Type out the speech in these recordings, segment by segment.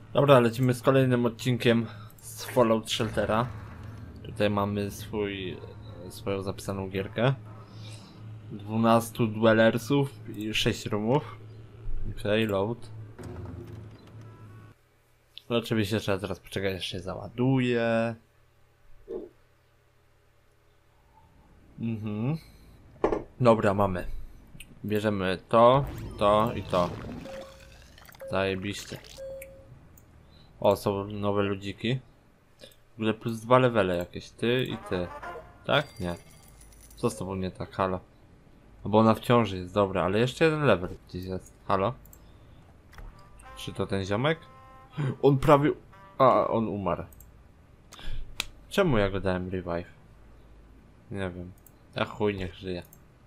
Dobra, lecimy z kolejnym odcinkiem z Fallout Sheltera. Tutaj mamy swoją zapisaną gierkę. 12 dwellersów i 6 roomów. Okej, load. No oczywiście trzeba teraz poczekać, aż się załaduje. Dobra, mamy. Bierzemy to, to i to. Zajebiście. O, są nowe ludziki. W ogóle plus 2 levele jakieś, ty i ty. Tak? Nie. Co z tobą nie tak? Halo. No bo ona w ciąży jest, dobra, ale jeszcze jeden level gdzieś jest. Halo? Czy to ten ziomek? On prawie... A, on umarł. Czemu ja go dałem revive? Nie wiem. A chuj, niech żyje.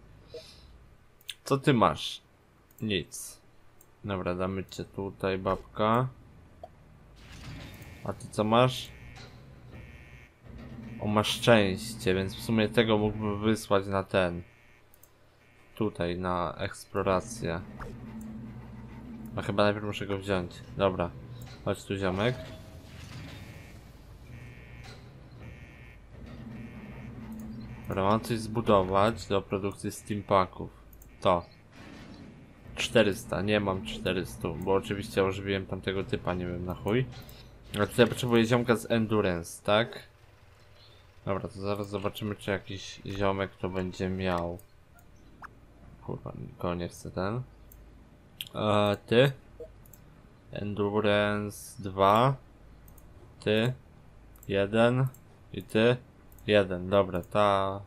Co ty masz? Nic. Dobra, damy cię tutaj, babka. A ty co masz? O, masz szczęście, więc w sumie tego mógłbym wysłać na ten. Tutaj, na eksplorację. A chyba najpierw muszę go wziąć. Dobra, chodź tu, ziomek. Dobra, mam coś zbudować do produkcji steampaków. To. 400, nie mam 400, bo oczywiście ożywiłem tamtego typa, nie wiem na chuj. Ale tutaj potrzebuję ziomka z endurance, tak? Dobra, to zaraz zobaczymy, czy jakiś ziomek to będzie miał. Kurwa, nikogo nie chce ten. Ty? Endurance 2. Ty? 1. I ty? 1. Dobra, ta...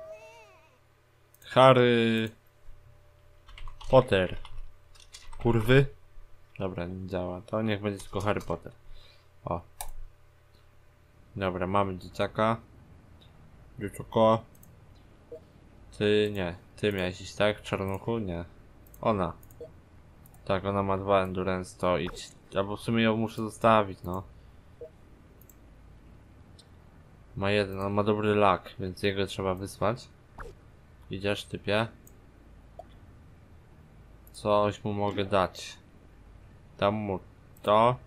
Harry... Potter. Kurwy? Dobra, nie działa. To niech będzie tylko Harry Potter. O. Dobra, mamy dzieciaka. Dzieciuko. Ty nie. Ty miałeś iść, tak? Czarnuchu? Nie. Ona. Tak, ona ma 2 endurance, to idź. Albo w sumie ją muszę zostawić, no. Ma 1, on ma dobry luck, więc jego trzeba wysłać. Idziesz, typie. Coś mu mogę dać. Dam mu to.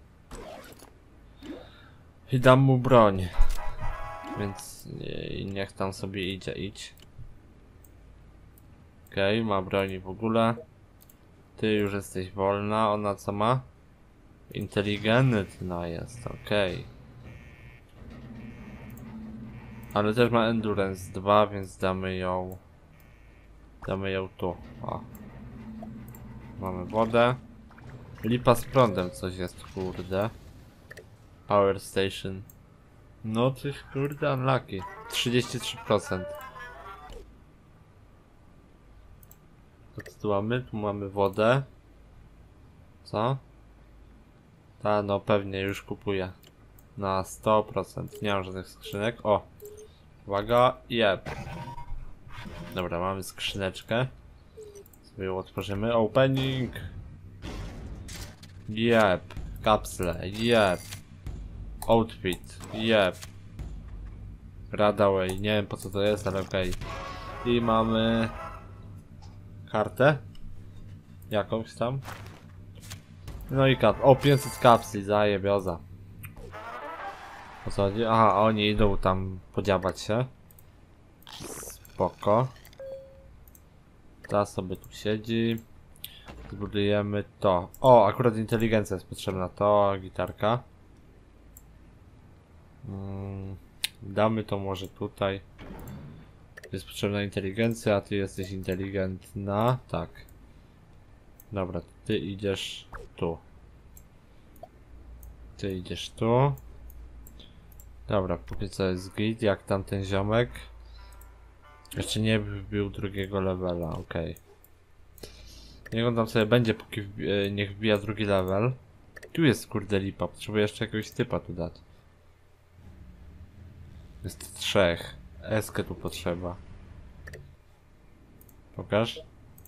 I dam mu broń. Więc niech tam sobie idzie, idź. Okej, ma broni w ogóle. Ty już jesteś wolna, ona co ma? Inteligentna jest, okej. Ale też ma endurance 2, więc damy ją... Damy ją tu, o. Mamy wodę. Lipa z prądem coś jest, kurde. Power station. No coś kurde unlucky. 33%. Co tu mamy? Tu mamy wodę. Co? Ta, no pewnie już kupuję. Na 100%. Nie mam żadnych skrzynek. O! Uwaga, jeb. Dobra, mamy skrzyneczkę. Sobie ją otworzymy. Opening! Jeb. Kapsle, jeb. Outfit, jeb. Radaway, nie wiem po co to jest, ale okej. I mamy... kartę? Jakąś tam? No i o, 500 kapsli, zajebioza. O co chodzi? Aha, oni idą tam podziabać się. Spoko. Ta sobie tu siedzi. Zbudujemy to. O, akurat inteligencja jest potrzebna. To gitarka. Damy to może tutaj. Jest potrzebna inteligencja, a ty jesteś inteligentna. Tak. Dobra, ty idziesz tu. Ty idziesz tu. Dobra, póki co jest git, jak tamten ziomek. Jeszcze nie wbił drugiego levela, okej. Niech on tam sobie będzie, póki niech wbija drugi level. Tu jest kurde lipa, potrzebuję jeszcze jakiegoś typa tu dać. Jest 3. Eskę tu potrzeba. Pokaż.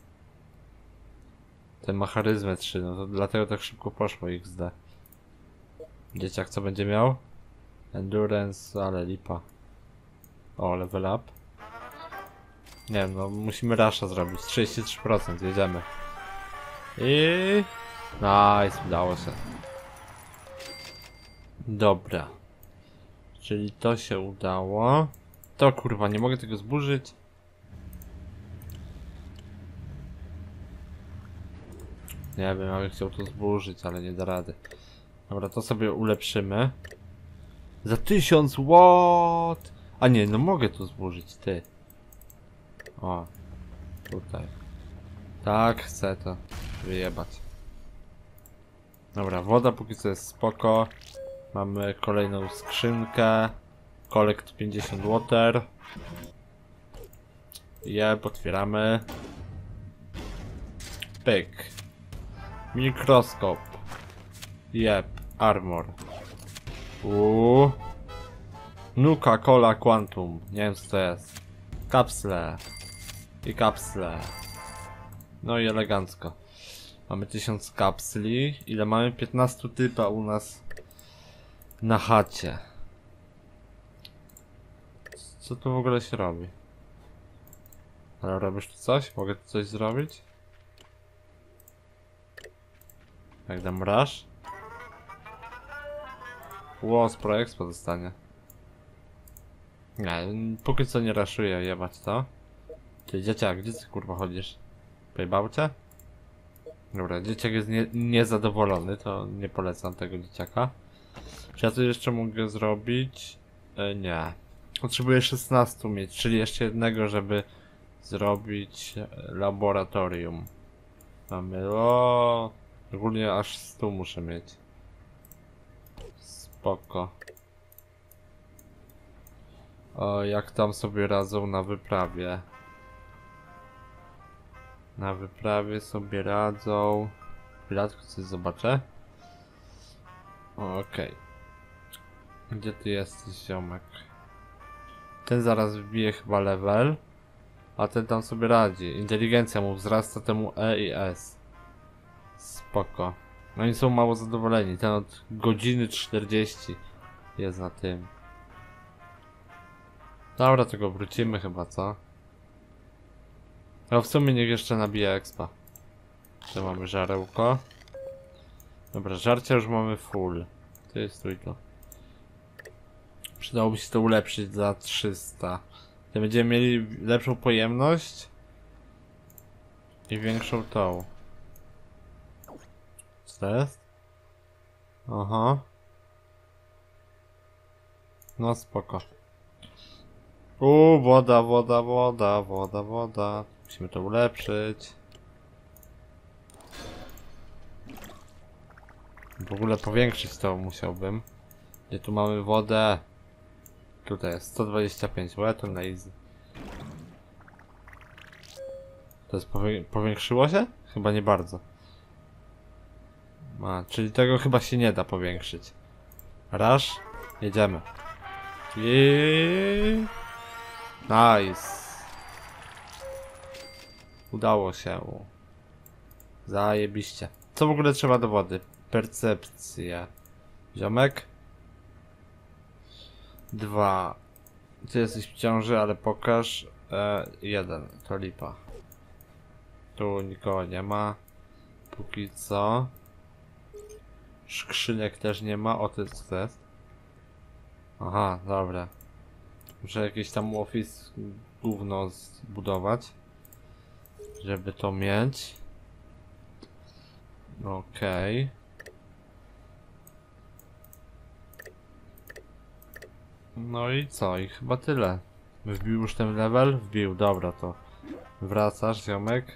Ten ma charyzmę 3, no to dlatego tak szybko poszło XD. Dzieciak co będzie miał? Endurance, ale lipa. O, level up. Nie wiem, no musimy rusha zrobić. 33%, jedziemy. I... Nice, udało się. Dobra. Czyli to się udało. To kurwa, nie mogę tego zburzyć. Nie wiem, ale chciał to zburzyć, ale nie da rady. Dobra, to sobie ulepszymy. Za 1000, what? A nie, no mogę to zburzyć, ty. O, tutaj. Tak, chcę to wyjebać. Dobra, woda póki co jest spoko. Mamy kolejną skrzynkę. Collect 50 water. Otwieramy. Pyk. Mikroskop. Armor. Nuka Cola Quantum. Nie wiem co to jest. Kapsle. I kapsle. No i elegancko. Mamy 1000 kapsli. Ile mamy? 15 typa u nas na chacie. Co tu w ogóle się robi? Ale robisz tu coś? Mogę tu coś zrobić? Jak dam rush? Z Pro Expo dostanie. Nie, póki co nie raszuję, jebać to. Ty dzieciak, gdzie ty kurwa chodzisz? Pojebał cię? Dobra, dzieciak jest niezadowolony, to nie polecam tego dzieciaka. Czy ja coś jeszcze mogę zrobić? Nie. Potrzebuję 16 mieć, czyli jeszcze jednego, żeby zrobić laboratorium. Mamy, ogólnie aż 100 muszę mieć. Spoko. Jak tam sobie radzą na wyprawie? Na wyprawie sobie radzą. Chwileczkę coś zobaczę. Okej. Gdzie ty jesteś, ziomek? Ten zaraz wbije chyba level. A ten tam sobie radzi. Inteligencja mu wzrasta temu E i S. Spoko. No i są mało zadowoleni. Ten od godziny 40 jest na tym. Dobra, tego wrócimy chyba, co? A w sumie niech jeszcze nabije expa. Tu mamy żarełko. Dobra, żarcia już mamy full. Ty stój to. Przydałoby się to ulepszyć za 300. To będziemy mieli lepszą pojemność i większą tą. Co to jest? Aha. No spoko. Woda, woda, woda, woda, woda. Musimy to ulepszyć. W ogóle powiększyć to musiałbym. Gdzie tu mamy wodę? Tutaj jest 125 to na easy. To jest powiększyło się? Chyba nie bardzo. Czyli tego chyba się nie da powiększyć. Rush, jedziemy. Nice. Udało się. Zajebiście. Co w ogóle trzeba do wody? Percepcja. Ziomek? 2. Ty jesteś w ciąży, ale pokaż. 1. To lipa. Tu nikogo nie ma. Póki co. Skrzynek też nie ma. O, to jest co to jest? Aha, dobra. Muszę jakiś tam office gówno zbudować, żeby to mieć. Okej. No i co? I chyba tyle. Wbił już ten level? Wbił, dobra, to wracasz, ziomek.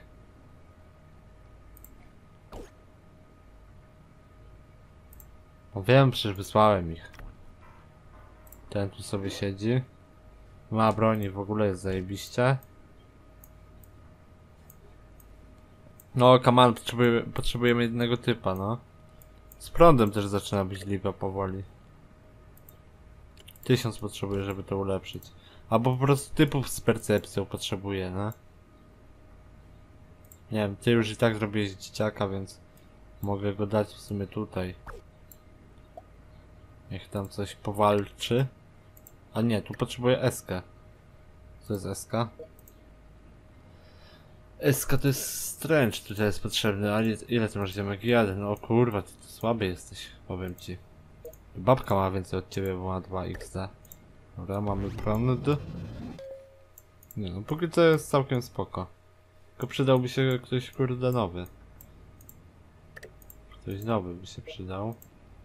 No wiem, przecież wysłałem ich. Ten tu sobie siedzi. Ma broni, w ogóle jest zajebiście. No, Kamal, potrzebujemy jednego typa, no. Z prądem też zaczyna być lipa powoli. 1000 potrzebuję, żeby to ulepszyć. Albo po prostu typów z percepcją potrzebuję, no. Nie wiem, ty już i tak zrobiłeś dzieciaka, więc mogę go dać w sumie tutaj. Niech tam coś powalczy. A nie, tu potrzebuję SK. Co jest SK? SK to jest stręcz, tutaj jest potrzebny, ale ile ty masz ziomek? 1, no kurwa, ty to słaby jesteś, powiem ci. Babka ma więcej od ciebie, bo ma 2 XD. Dobra, mamy prąd. Nie no, póki co jest całkiem spoko. Tylko przydałby się ktoś kurde nowy. Ktoś nowy by się przydał.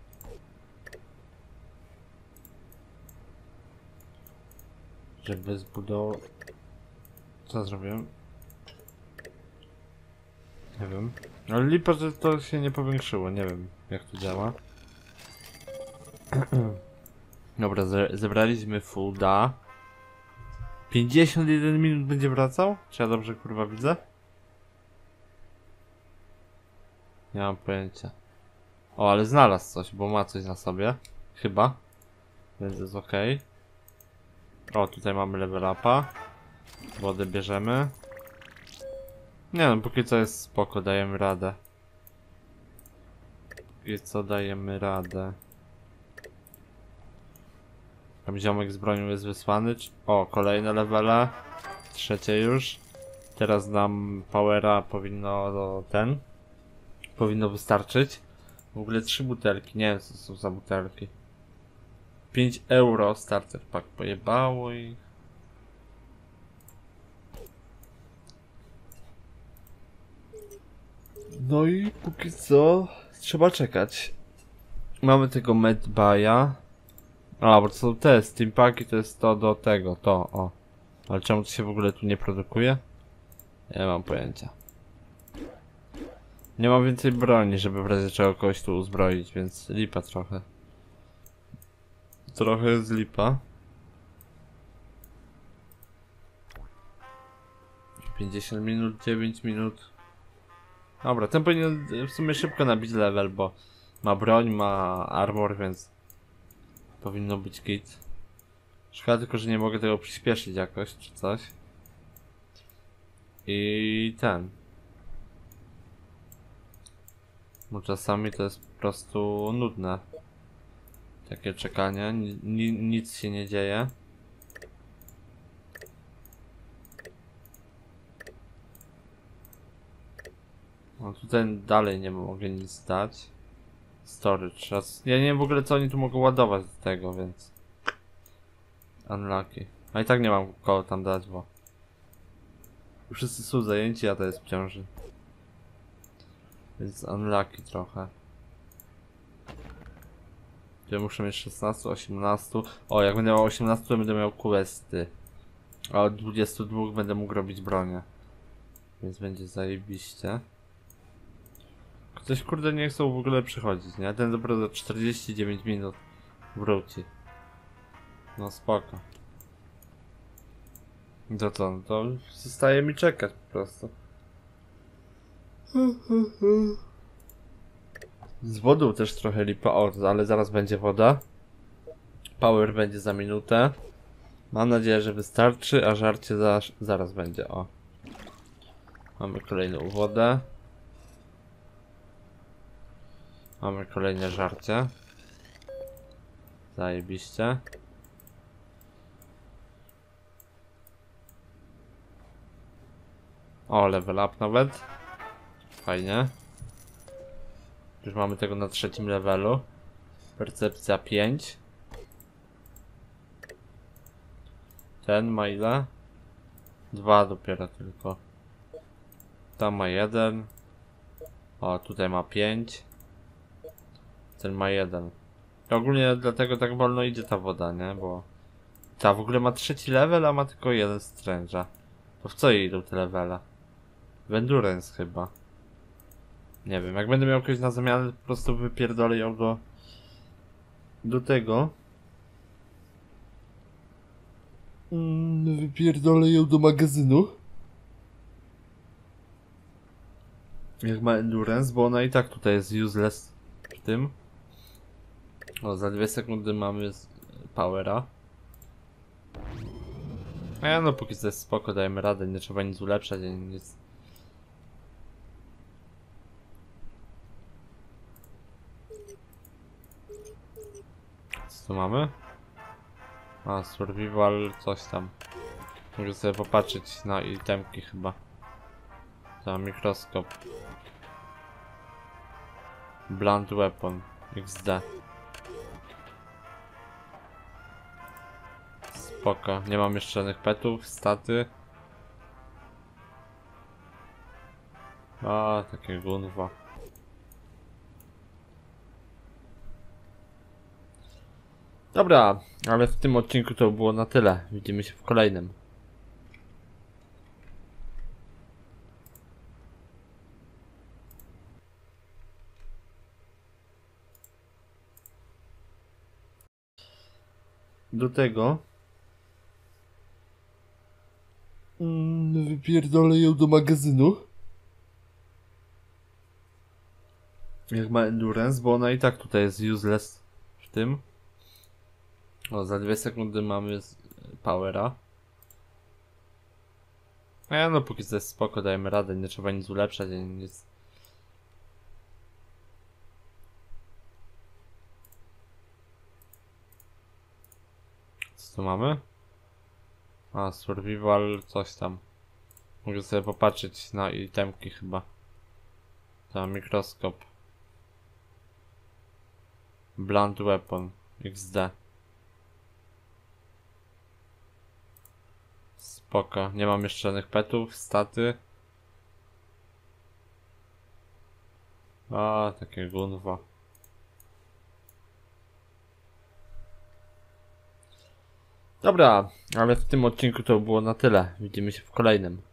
Żeby zbudował... Co zrobiłem? Nie wiem. Ale lipa, że to się nie powiększyło, nie wiem jak to działa. Dobra, zebraliśmy fooda. 51 minut będzie wracał? Czy ja dobrze kurwa widzę? Nie mam pojęcia. O, ale znalazł coś, bo ma coś na sobie. Chyba. Więc jest ok. O, tutaj mamy level upa. Wodę bierzemy. Nie no, póki co jest spoko, dajemy radę. Póki co dajemy radę. Tam ziomek z bronią jest wysłany. O, kolejne levele. Trzecie już. Teraz nam powera powinno powinno wystarczyć. W ogóle 3 butelki. Nie wiem co są za butelki. 5 euro starter pack. Pojebało i... No i póki co trzeba czekać. Mamy tego medbaya. A, bo to są te steampaki, to jest to do tego, to, o. Ale czemu to się w ogóle tu nie produkuje? Nie mam pojęcia. Nie mam więcej broni, żeby w razie czego kogoś tu uzbroić, więc lipa trochę. Trochę jest lipa. 50 minut, 9 minut. Dobra, ten powinien w sumie szybko nabić level, bo ma broń, ma armor, więc powinno być git. Szkoda tylko, że nie mogę tego przyspieszyć jakoś, czy coś. I ten. Bo czasami to jest po prostu nudne. Takie czekanie, nic się nie dzieje. No tutaj dalej nie mogę nic dać. Storage. Ja nie wiem w ogóle co oni tu mogą ładować do tego, więc... Unlucky. A i tak nie mam kogo tam dać, bo... Wszyscy są zajęci, a to jest w ciąży. Więc unlucky trochę. Ja muszę mieć 16, 18. O, jak będę miał 18, to będę miał questy. A od 22 będę mógł robić bronię. Więc będzie zajebiście. Ktoś kurde nie chcą w ogóle przychodzić, nie? Ten dopiero za 49 minut wróci. No spoko. To co? No to zostaje mi czekać po prostu. Z wodą też trochę lipa, o, ale zaraz będzie woda. Power będzie za minutę. Mam nadzieję, że wystarczy, a żarcie zaraz będzie, o. Mamy kolejną wodę. Mamy kolejne żarcie. Zajebiście. O, level up nawet. Fajnie. Już mamy tego na 3. levelu. Percepcja 5. Ten ma ile? 2 dopiero tylko. Tam ma 1. O, tutaj ma 5. Ten ma 1. Ogólnie dlatego tak wolno idzie ta woda, nie? Bo ta w ogóle ma 3. level, a ma tylko 1 strange'a. To w co jej idą te levele? W endurance chyba. Nie wiem, jak będę miał kogoś na zamianę, po prostu wypierdolę ją do tego. Wypierdolę ją do magazynu. Jak ma endurance, bo ona i tak tutaj jest useless w tym. O, za 2 sekundy mamy powera. A ja no póki co jest spoko, dajemy radę, nie trzeba nic ulepszać, ani nic. Co tu mamy? A, survival, coś tam. Mogę sobie popatrzeć na itemki chyba. Za mikroskop. Blunt weapon. XD. Spoko, nie mam jeszcze żadnych petów, staty. A, takie gunwa. Dobra, ale w tym odcinku to było na tyle. Widzimy się w kolejnym. Do tego wypierdolę ją do magazynu. Jak ma endurance, bo ona i tak tutaj jest useless w tym. O, za 2 sekundy mamy powera. No póki co jest spoko, dajemy radę, nie trzeba nic ulepszać, ani nic. Co tu mamy? A, survival, coś tam. Mogę sobie popatrzeć na itemki chyba. Tam mikroskop. Blunt weapon. XD. Spoko. Nie mam jeszcze żadnych petów, staty. A, takie gunwa. Dobra, ale w tym odcinku to było na tyle. Widzimy się w kolejnym.